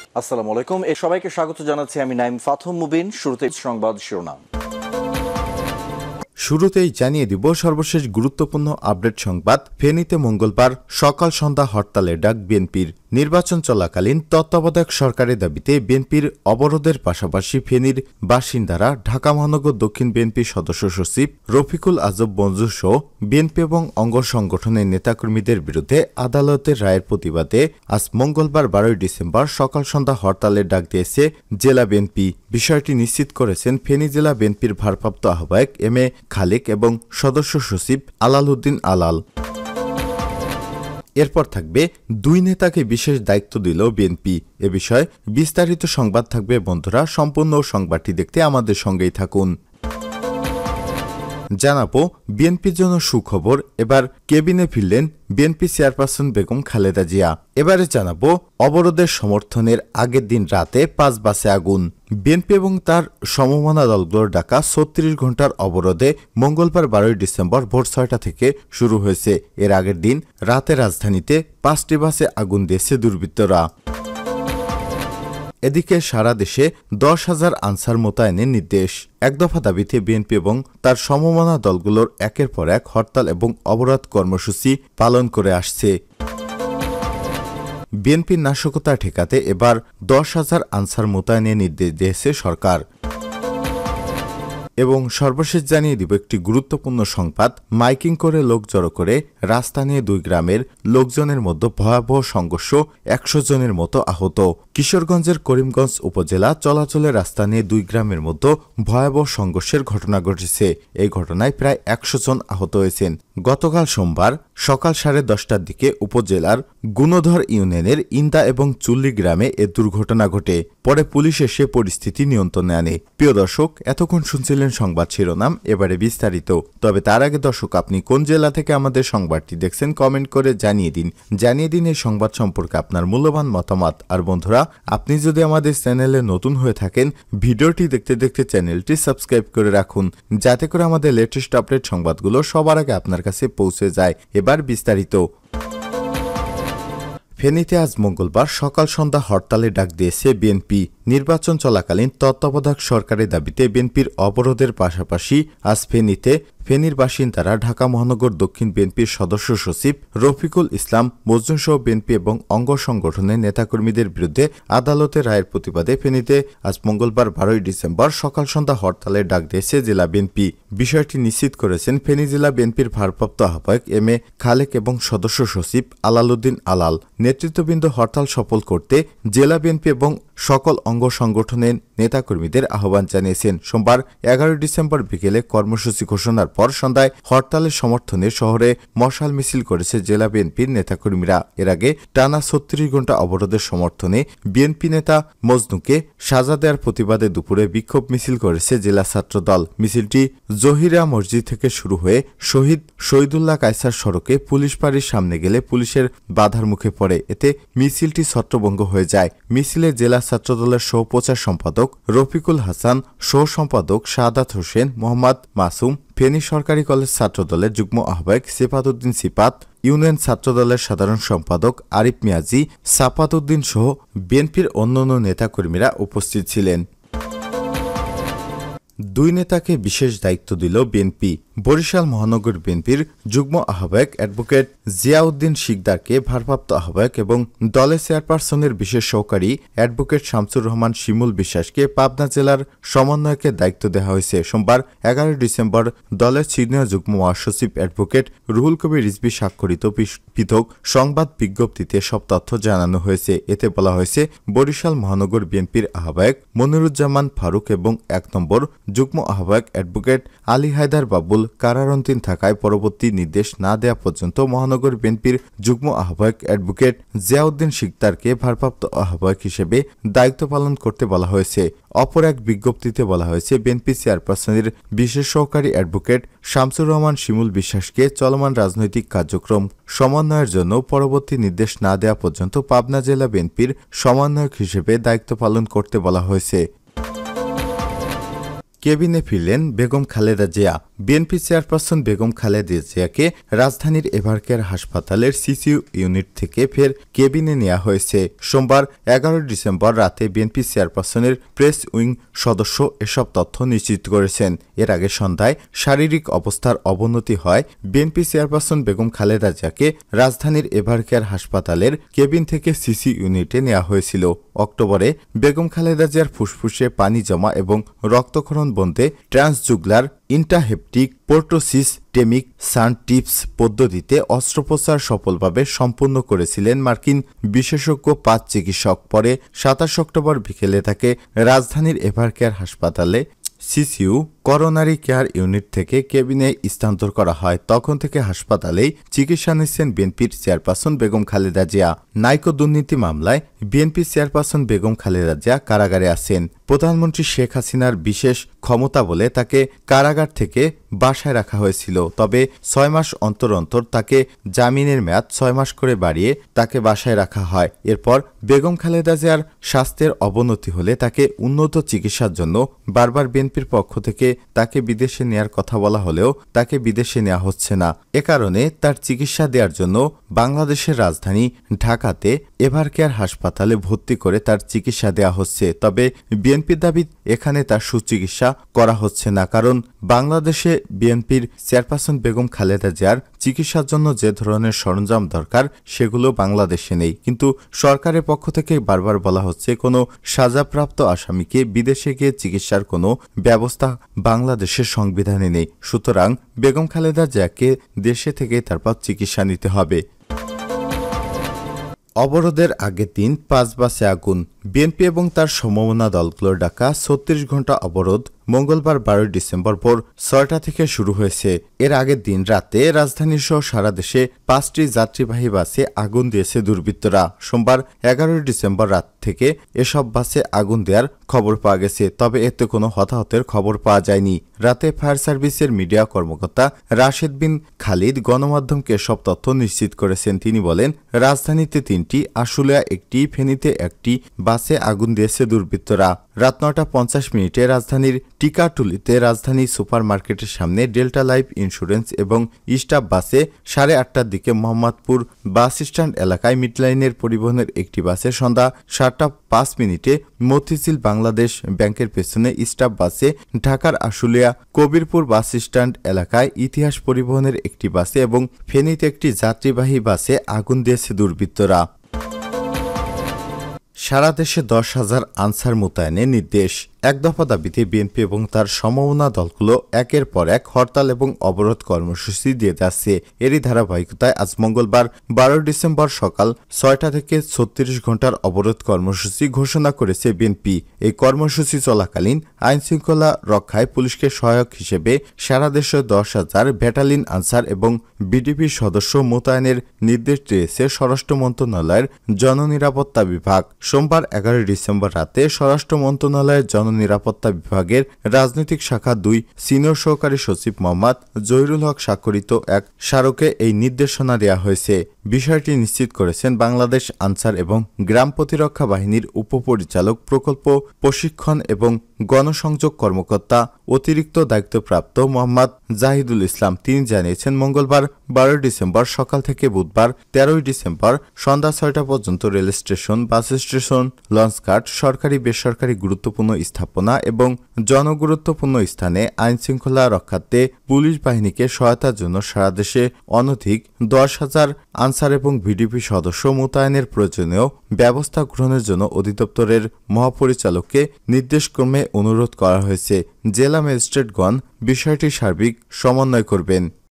আসসালামু আলাইকুম। সবাইকে স্বাগত জানাচ্ছি আমি নাইম ফাথম মুবিন। শুরুতেই সংবাদ শিরোনাম। শুরুতেই জানিয়ে দিব সর্বশেষ গুরুত্বপূর্ণ আপডেট সংবাদ। ফেনীতে মঙ্গলবার সকাল সন্ধ্যা হরতালের ডাক বিএনপির। নির্বাচন চলাকালীন তত্ত্বাবধায়ক সরকারের দাবিতে বিএনপির অবরোধের পাশাপাশি ফেনীর বাসিন্দারা ঢাকা মহানগর দক্ষিণ বিএনপির সদস্য সচিব রফিকুল আজব মঞ্জু সহ বিএনপি এবং অঙ্গ সংগঠনের নেতাকর্মীদের বিরুদ্ধে আদালতের রায়ের প্রতিবাদে আজ মঙ্গলবার 12 ডিসেম্বর সকাল সন্ধ্যা হরতালের ডাক দিয়েছে জেলা বিএনপি। বিষয়টি নিশ্চিত করেছেন ফেনী জেলা বিএনপির ভারপ্রাপ্ত আহ্বায়ক এম এ খালেক এবং সদস্য সচিব আলাল উদ্দিন আলাল। এরপর থাকবে দুই নেতাকে বিশেষ দায়িত্ব দিল বিএনপি। এ বিষয়ে বিস্তারিত সংবাদ থাকবে। বন্ধুরা, সম্পূর্ণ সংবাদটি দেখতে আমাদের সঙ্গেই থাকুন। জানাবো বিএনপির জন্য সুখবর, এবার কেবিনে ফিরলেন বিএনপি চেয়ারপারসন বেগম খালেদা জিয়া। এবারে জানাবো অবরোধের সমর্থনের আগের দিন রাতে 5 বাসে আগুন। বিএনপি এবং তার সমমনা দলগুলোর ডাকা 36 ঘণ্টার অবরোধে মঙ্গলবার 12 ডিসেম্বর ভোর 6টা থেকে শুরু হয়েছে। এর আগের দিন রাতে রাজধানীতে 5টি বাসে আগুন দিয়েছে দুর্বৃত্তরা। এদিকে সারা দেশে 10,000 আনসার মোতায়েনের নির্দেশ। এক দফা দাবিতে বিএনপি এবং তার সমমনা দলগুলোর একের পর এক হরতাল এবং অবরোধ কর্মসূচি পালন করে আসছে। বিএনপির নাশকতা ঠেকাতে এবার 10,000 আনসার মোতায়েনের নির্দেশ দিয়েছে সরকার। এবং সর্বশেষ জানিয়ে দিব একটি গুরুত্বপূর্ণ সংবাদ। মাইকিং করে লোক জড়ো করে রাস্তা নিয়ে 2 গ্রামের লোকজনের মধ্যে ভয়াবহ সংঘর্ষ, 100 জনের মতো আহত। কিশোরগঞ্জের করিমগঞ্জ উপজেলা চলাচলের রাস্তা নিয়ে 2 গ্রামের মধ্যে ভয়াবহ সংঘর্ষের ঘটনা ঘটেছে। এই ঘটনায় প্রায় 100 জন আহত হয়েছেন। গতকাল সোমবার সকাল 10:30টার দিকে উপজেলার গুণধর ইউনিয়নের ইন্দা এবং চুল্লি গ্রামে এ দুর্ঘটনা ঘটে। পরে পুলিশ এসে পরিস্থিতি নিয়ন্ত্রণে আনে। প্রিয় দর্শক, এতক্ষণ শুনছিলেন সংবাদ শিরোনাম, এবারে বিস্তারিত। তবে তার আগে দর্শক, আপনি কোন জেলা থেকে আমাদের সংবাদটি দেখছেন কমেন্ট করে জানিয়ে দিন এই সংবাদ সম্পর্কে আপনার মূল্যবান মতামত। আর বন্ধুরা, আপনি যদি আমাদের চ্যানেলে নতুন হয়ে থাকেন, ভিডিওটি দেখতে দেখতে চ্যানেলটি সাবস্ক্রাইব করে রাখুন, যাতে করে আমাদের লেটেস্ট আপডেট সংবাদগুলো সবার আগে আপনার কাছে পৌঁছে যায়। এবার বিস্তারিত। ফেনীতে আজ মঙ্গলবার সকাল সন্ধ্যা হরতালে ডাক দিয়েছে বিএনপি। নির্বাচন চলাকালীন তত্ত্বাবধায়ক সরকারের দাবিতে বিএনপির অবরোধের পাশাপাশি আজ ফেনীর বাসিন্দারা ঢাকা মহানগর দক্ষিণ বিএনপির সদস্য সচিব রফিকুল ইসলাম মজনু সহ বিএনপি এবং অঙ্গ সংগঠনের নেতাকর্মীদের বিরুদ্ধে আদালতের রায়ের প্রতিবাদে ফেনীতে আজ মঙ্গলবার 12 ডিসেম্বর সকাল সন্ধ্যা হরতালের ডাক দিয়েছে জেলা বিএনপি। বিষয়টি নিশ্চিত করেছেন ফেনী জেলা বিএনপির ভারপ্রাপ্ত আহ্বায়ক এম এ খালেক এবং সদস্য সচিব আলাল উদ্দিন আলাল। নেতৃত্ববৃন্দ হরতাল সফল করতে জেলা বিএনপি এবং সকল অঙ্গ সংগঠনের নেতাকর্মীদের আহ্বান জানিয়েছেন। সোমবার 11 ডিসেম্বর বিকেলে কর্মসূচি ঘোষণার পর সন্ধ্যায় হরতালের সমর্থনে শহরে মশাল মিছিল করেছে জেলা বিএনপির নেতাকর্মীরা। এর আগে টানা 36 ঘণ্টা অবরোধের সমর্থনে বিএনপি নেতা মজনুকে সাজা দেওয়ার প্রতিবাদে দুপুরে বিক্ষোভ মিছিল করেছে জেলা ছাত্রদল। মিছিলটি জহিরা মসজিদ থেকে শুরু হয়ে শহীদ শহীদুল্লাহ কায়সার সড়কে পুলিশ বাড়ির সামনে গেলে পুলিশের বাধার মুখে পড়ে। এতে মিছিলটি ছত্রভঙ্গ হয়ে যায়। মিছিলে জেলা ছাত্রদলের সহ-প্রচার সম্পাদক রফিকুল হাসান, সহ সম্পাদক শাহাদাত হোসেন, মোহাম্মদ মাসুম, ফেনী সরকারি কলেজ ছাত্রদলের যুগ্ম আহ্বায়ক সিফাত উদ্দিন সিপাত, ইউনিয়ন ছাত্রদলের সাধারণ সম্পাদক আরিফ মিয়াজি, সাপাত উদ্দিন সহ বিএনপির অন্যান্য নেতাকর্মীরা উপস্থিত ছিলেন। দুই নেতাকে বিশেষ দায়িত্ব দিল বিএনপি। বরিশাল মহানগর বিএনপির যুগ্ম আহ্বায়ক অ্যাডভোকেট জিয়াউদ্দিন শিকদারকে ভারপ্রাপ্ত আহ্বায়ক এবং দলের চেয়ারপারসনের বিশেষ সহকারী অ্যাডভোকেট শামসুর রহমান শিমুল বিশ্বাসকে পাবনা জেলার সমন্বয়কের দায়িত্ব দেওয়া হয়েছে। সোমবার 11 ডিসেম্বর দলের সিনিয়র যুগ্ম মহাসচিব অ্যাডভোকেট রুহুল কবির রিজভী স্বাক্ষরিত পৃথক সংবাদ বিজ্ঞপ্তিতে সব তথ্য জানানো হয়েছে। এতে বলা হয়েছে, বরিশাল মহানগর বিএনপির আহ্বায়ক মনিরুজ্জামান ফারুক এবং 1 নম্বর যুগ্ম আহ্বায়ক অ্যাডভোকেট আলী হায়দার বাবুল কারারন্তিন থাকায় পরবর্তী নির্দেশ না দেওয়া পর্যন্ত মহানগর বিএনপির যুগ্ম আহ্বায়ক অ্যাডভোকেট জিয়াউদ্দিন শিকদারকে ভারপ্রাপ্ত আহ্বায়ক হিসেবে দায়িত্ব পালন করতে বলা হয়েছে। অপর এক বিজ্ঞপ্তিতে বলা হয়েছে, বিএনপি চেয়ারপারসনের বিশেষ সহকারী অ্যাডভোকেট শামসুর রহমান শিমুল বিশ্বাসকে চলমান রাজনৈতিক কার্যক্রম সমন্বয়ের জন্য পরবর্তী নির্দেশ না দেওয়া পর্যন্ত পাবনা জেলা বিএনপির সমন্বয়ক হিসেবে দায়িত্ব পালন করতে বলা হয়েছে। কেবিনে ফিরলেন বেগম খালেদা জিয়া। বিএনপি চেয়ারপারসন বেগম খালেদা জিয়াকে রাজধানীর এভারকেয়ার হাসপাতালের সিসিইউ ইউনিট থেকে ফের কেবিনে নেওয়া হয়েছে। সোমবার 11 ডিসেম্বর রাতে বিএনপি চেয়ারপারসনের প্রেস উইং সদস্য এসব তথ্য নিশ্চিত করেছেন। এর আগে সন্ধ্যায় শারীরিক অবস্থার অবনতি হয় বিএনপি চেয়ারপারসন বেগম খালেদা জিয়াকে রাজধানীর এভারকেয়ার হাসপাতালের কেবিন থেকে সিসি ইউনিটে নেওয়া হয়েছিল। অক্টোবরে বেগম খালেদা জিয়ার ফুসফুসে পানি জমা এবং রক্তক্ষরণ বন্ধে ট্রান্সজুগলার ইন্টাহেপটিক পোর্টোসিস্টেমিক সান টিপস পদ্ধতিতে অস্ত্রোপচার সফলভাবে সম্পন্ন করেছিলেন মার্কিন বিশেষজ্ঞ 5 চিকিৎসক। পরে 27 অক্টোবর বিকেলে তাকে রাজধানীর এভারকেয়ার হাসপাতালে সিসিইউ করোনারি কেয়ার ইউনিট থেকে কেবিনে স্থানান্তর করা হয়। তখন থেকে হাসপাতালেই চিকিৎসা নিচ্ছেন বিএনপির চেয়ারপারসন বেগম খালেদা জিয়া। নাইকো দুর্নীতি মামলায় বিএনপি চেয়ারপারসন বেগম খালেদা জিয়া কারাগারে আছেন। প্রধানমন্ত্রী শেখ হাসিনার বিশেষ ক্ষমতা বলে তাকে কারাগার থেকে বাসায় রাখা হয়েছিল। তবে 6 মাস অন্তর অন্তর তাকে জামিনের মেয়াদ 6 মাস করে বাড়িয়ে তাকে বাসায় রাখা হয়। এরপর বেগম খালেদা জিয়ার স্বাস্থ্যের অবনতি হলে তাকে উন্নত চিকিৎসার জন্য বারবার বিএনপির পক্ষ থেকে তাকে বিদেশে নেয়ার কথা বলা হলেও তাকে বিদেশে নেওয়া হচ্ছে না। এ কারণে তার চিকিৎসা দেওয়ার জন্য বাংলাদেশের রাজধানী ঢাকাতে এভারকেয়ার হাসপাতালে ভর্তি করে তার চিকিৎসা দেওয়া হচ্ছে। তবে বিএনপির দাবি এখানে তার সুচিকিৎসা করা হচ্ছে না, কারণ বাংলাদেশে বিএনপির চেয়ারপারসন বেগম খালেদা জিয়ার চিকিৎসার জন্য যে ধরনের সরঞ্জাম দরকার সেগুলো বাংলাদেশে নেই। কিন্তু সরকারের পক্ষ থেকে বারবার বলা হচ্ছে কোনো সাজাপ্রাপ্ত আসামিকে বিদেশে গিয়ে চিকিৎসার কোনো ব্যবস্থা বাংলাদেশের সংবিধানে নেই। সুতরাং বেগম খালেদা জিয়াকে দেশে থেকে তারপর চিকিৎসা নিতে হবে। অবরোধের আগের দিন 5 বাসে আগুন। বিএনপি এবং তার সমমনা দলগুলোর ডাকা 36 ঘণ্টা অবরোধ মঙ্গলবার 12 ডিসেম্বর ভোর 6টা থেকে শুরু হয়েছে। এর আগের দিন রাতে রাজধানীসহ সারা দেশে 5টি যাত্রীবাহী বাসে আগুন দিয়েছে দুর্বৃত্তরা। সোমবার 11 ডিসেম্বর রাত থেকে এসব বাসে আগুন দেওয়ার খবর পাওয়া গেছে, তবে এতে কোনো হতাহতের খবর পাওয়া যায়নি। রাতে ফায়ার সার্ভিসের মিডিয়া কর্মকর্তা রাশেদ বিন খালিদ গণমাধ্যমকে এসব তথ্য নিশ্চিত করেছেন। তিনি বলেন, রাজধানীতে 3টি, আশুলিয়া একটি, ফেনীতে একটি বাসে আগুন দিয়েছে দুর্বৃত্তরা। রাত 9:50 রাজধানীর টিকাটুলিতে রাজধানী সুপার মার্কেটের সামনে ডেল্টা লাইফ ইন্স্যুরেন্স এবং স্টাফ বাসে 8:30টার দিকে মোহাম্মদপুর বাস স্ট্যান্ড এলাকায় মিডলাইনের পরিবহনের একটি বাসে সন্ধ্যা 7:05 মতিঝিল বাংলাদেশ ব্যাংকের পেছনে স্টাফ বাসে ঢাকার আশুলিয়া কবিরপুর বাস স্ট্যান্ড এলাকায় ইতিহাস পরিবহনের একটি বাসে এবং ফেনীতে একটি যাত্রীবাহী বাসে আগুন দিয়েছে দুর্বৃত্তরা। সারা দেশে 10,000 আনসার মোতায়েনের নির্দেশ। এক দফা দাবিতে বিএনপি এবং তার সমমনা দলগুলো একের পর এক হরতাল এবং অবরোধ কর্মসূচি দিয়ে যাচ্ছে। এরই ধারাবাহিকতায় আজ মঙ্গলবার 12 ডিসেম্বর সকাল 6টা থেকে 36 ঘণ্টার অবরোধ কর্মসূচি ঘোষণা করেছে বিএনপি। এই কর্মসূচি চলাকালীন আইনশৃঙ্খলা রক্ষায় পুলিশকে সহায়ক হিসেবে সারা দেশে 10,000 ব্যাটালিয়ন আনসার এবং বিডিপি সদস্য মোতায়েনের নির্দেশ দিয়েছে স্বরাষ্ট্র মন্ত্রণালয়ের জননিরাপত্তা বিভাগ। সোমবার 11 ডিসেম্বর রাতে স্বরাষ্ট্র মন্ত্রণালয়ের জননিরাপত্তা বিভাগের রাজনৈতিক শাখা 2 সিনিয়র সহকারী সচিব মোহাম্মদ জহিরুল হক স্বাক্ষরিত এক স্মারকে এই নির্দেশনা দেওয়া হয়েছে। বিষয়টি নিশ্চিত করেছেন বাংলাদেশ আনসার এবং গ্রাম প্রতিরক্ষা বাহিনীর উপপরিচালক প্রকল্প প্রশিক্ষণ এবং গণসংযোগ কর্মকর্তা অতিরিক্ত দায়িত্বপ্রাপ্ত মোহাম্মদ জাহিদুল ইসলাম। তিনি জানিয়েছেন, মঙ্গলবার 12 ডিসেম্বর সকাল থেকে বুধবার 13 ডিসেম্বর সন্ধ্যা 6টা পর্যন্ত রেল স্টেশন, বাস স্টেশন, লঞ্চঘাট, সরকারি বেসরকারি গুরুত্বপূর্ণ স্থাপনা এবং জনগুরুত্বপূর্ণ স্থানে আইনশৃঙ্খলা রক্ষার্থে পুলিশ বাহিনীকে সহায়তার জন্য সারা দেশে অনধিক 10,000 আনসার এবং ভিডিপি সদস্য মোতায়েনের প্রয়োজনীয় ব্যবস্থা গ্রহণের জন্য অধিদপ্তরের মহাপরিচালককে নির্দেশক্রমে অনুরোধ করা হয়েছে। জেলা ম্যাজিস্ট্রেটগণ বিষয়টি সার্বিক সমন্বয় করবেন।